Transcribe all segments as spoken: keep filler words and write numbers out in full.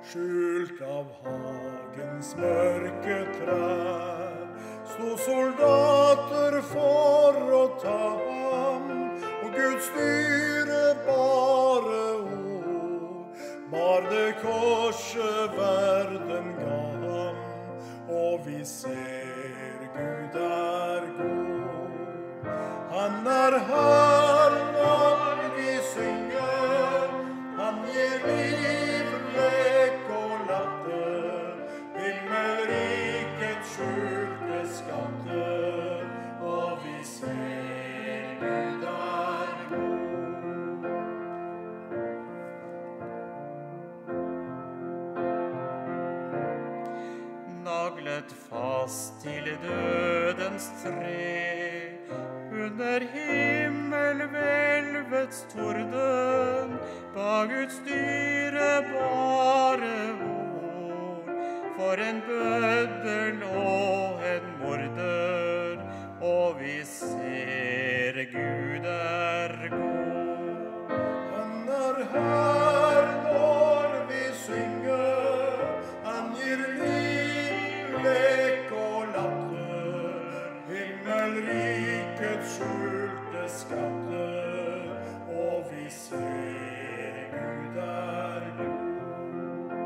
Skjult av hagens mørke trær, sto soldater for å ta ham, og Guds dyrebare ord bar det korset verden ga ham, og vi ser Gud er god. Han er her når vi synger, han gir liv, lek og latter, himmelrikets skjulte skatter, og vi ser Gud er god. Naglet fast til dødens tre, under himmelhvelvets torden, ba Guds dyrebare ord, for en bøddel og en morder, og vi ser Gud er god. Han er her når vi synger, han gir liv, lek og latter, himmelrikets skjulte skatter, og vi ser Gud er god.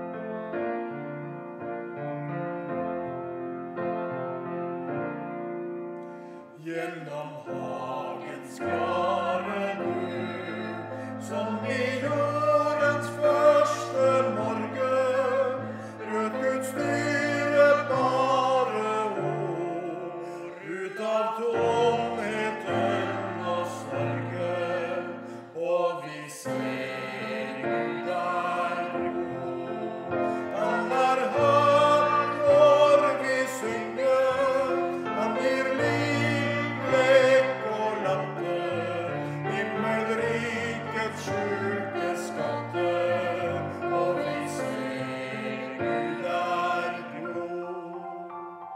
Gjennom hagens klare nu, som i jordens første morgen, brøt Guds dyrebare ord ut av tomheten og sorgen, og vi ser Gud er god. Han er her når vi synger, han gir liv, lek og latter, himmelrikets skjulte skatter, og vi ser Gud er god.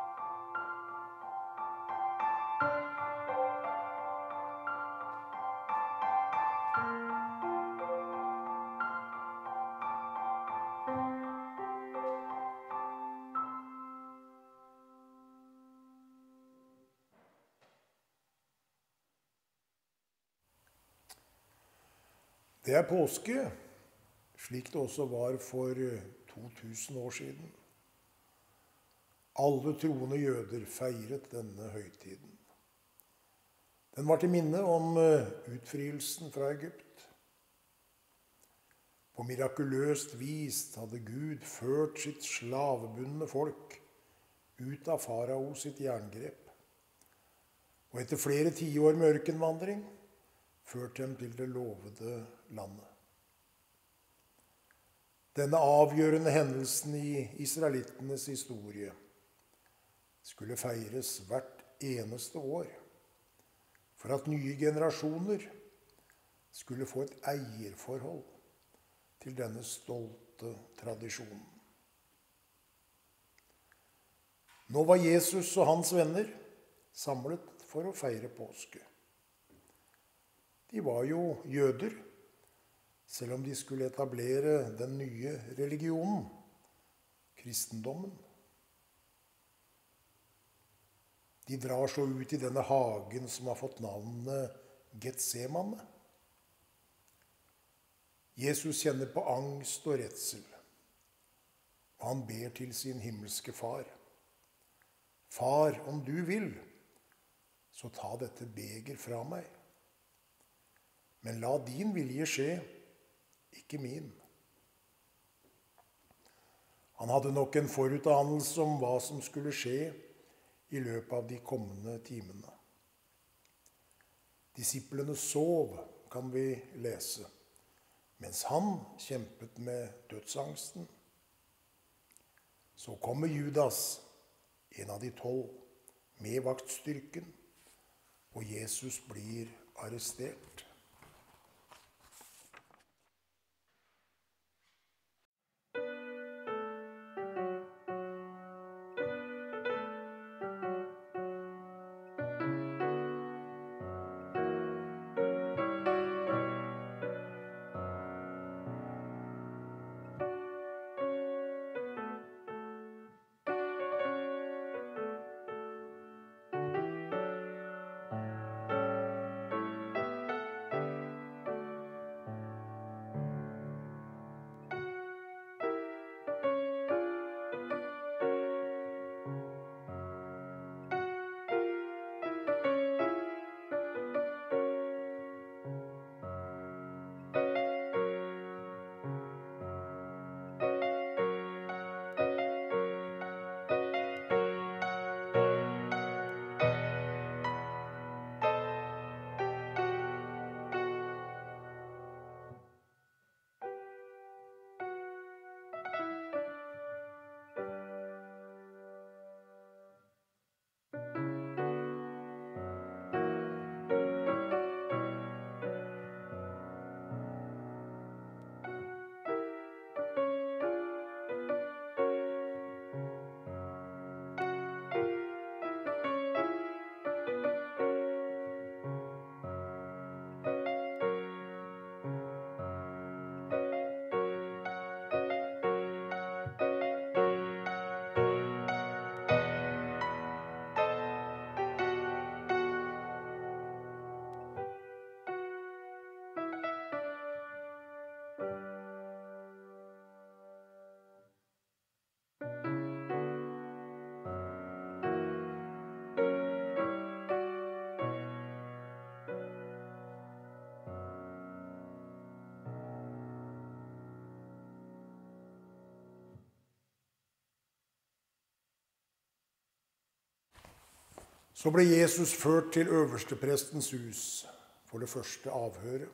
Det er påske, slik det også var for to tusen år siden. Alle troende jøder feiret denne høytiden. Den var til minne om utfrielsen fra Egypt. På mirakuløst vis hadde Gud ført sitt slavebundne folk ut av farao sitt jerngrep, og etter flere tiår med ørkenvandring ført dem til det lovede landet. Denne avgjørende hendelsen i israelittenes historie skulle feires hvert eneste år, for at nye generasjoner skulle få et eierforhold til denne stolte tradisjonen. Nå var Jesus og hans venner samlet for å feire påske. De var jo jøder, selv om de skulle etablere den nye religionen, kristendommen. De drar så ut i denne hagen som har fått navnet Getsemane. Jesus kjenner på angst og redsel, og han ber til sin himmelske far. Far, om du vil, så ta dette beger fra meg. Men la din vilje skje, ikke min. Han hadde nok en forutanelse om hva som skulle skje i løpet av de kommende timene. Disiplene sov, kan vi lese, mens han kjempet med dødsangsten. Så kommer Judas, en av de tolv, med vaktstyrken, og Jesus blir arrestert. Så ble Jesus ført til øversteprestens hus for det første avhøret.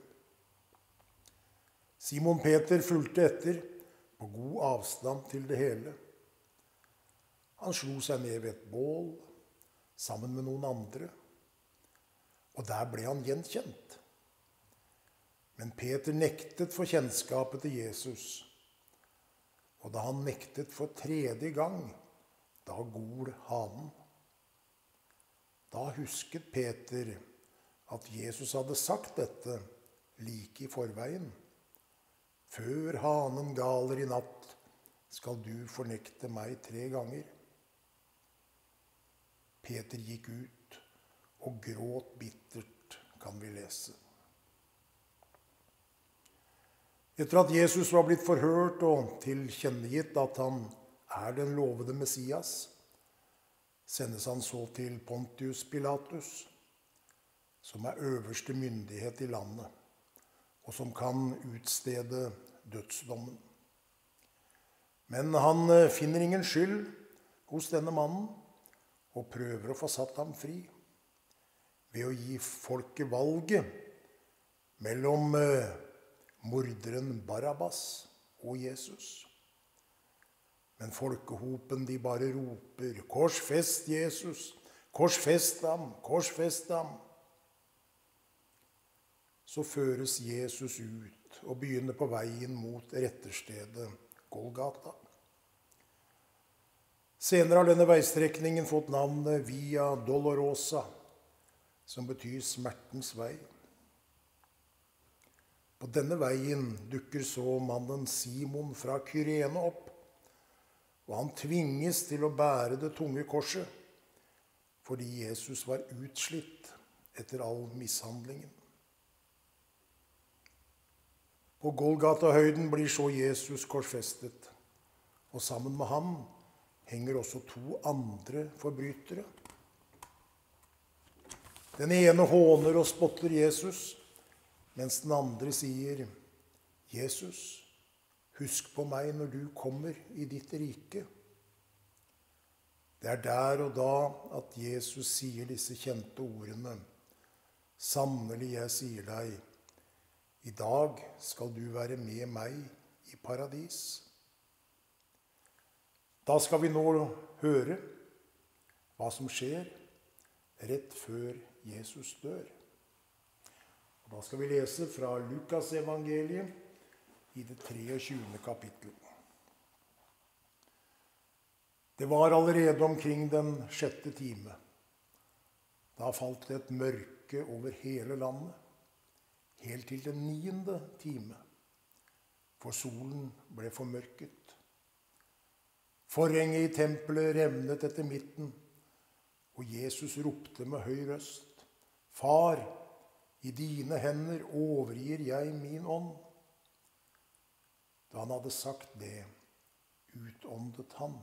Simon Peter fulgte etter på god avstand til det hele. Han slo seg ned ved et bål sammen med noen andre, og der ble han gjenkjent. Men Peter nektet for kjennskapet til Jesus, og da han nektet for tredje gang, da gol hanen. Da husket Peter at Jesus hadde sagt dette like i forveien. Før hanen galer i natt, skal du fornekte meg tre ganger. Peter gikk ut og gråt bittert, kan vi lese. Etter at Jesus var blitt forhørt og tilkjennegitt at han er den lovede Messias, sendes han så til Pontius Pilatus, som er øverste myndighet i landet, og som kan utstede dødsdommen. Men han finner ingen skyld hos denne mannen, og prøver å få satt ham fri, ved å gi folket valget mellom morderen Barabbas og Jesus. Men folkehopen, de bare roper, korsfest Jesus, korsfest ham, korsfest ham. Så føres Jesus ut og begynner på veien mot retterstedet Golgata. Senere har denne veistrekningen fått navnet Via Dolorosa, som betyr smertens vei. På denne veien dukker så mannen Simon fra Kyrene opp, og han tvinges til å bære det tunge korset, fordi Jesus var utslitt etter all mishandlingen. På Golgata-høyden blir så Jesus korsfestet, og sammen med ham henger også to andre forbrytere. Den ene håner og spotter Jesus, mens den andre sier, Jesus, husk på meg når du kommer i ditt rike. Det er der og da at Jesus sier disse kjente ordene. Sannelig, jeg sier deg, i dag skal du være med meg i paradis. Da skal vi nå høre hva som skjer rett før Jesus dør. Og da skal vi lese fra Lukas evangeliet i det treogtjuende kapittelet. Det var allerede omkring den sjette time. Da falt det et mørke over hele landet, helt til den niende time, for solen ble formørket. Forhenget i tempelet revnet etter midten, og Jesus ropte med høy røst, Far, i dine hender overgir jeg min ånd. Da han hadde sagt det, utåndet han.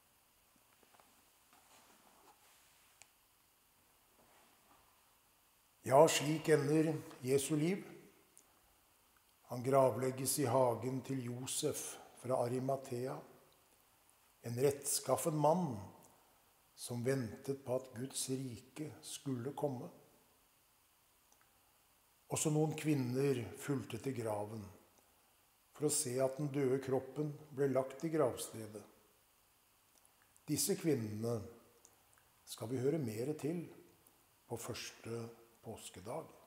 Ja, slik ender Jesu liv. Han gravlegges i hagen til Josef fra Arimathea, en rettskaffen mann som ventet på at Guds rike skulle komme. Også noen kvinner fulgte til graven, for å se at den døde kroppen ble lagt i gravstedet. Disse kvinnene skal vi høre mer til på første påskedag.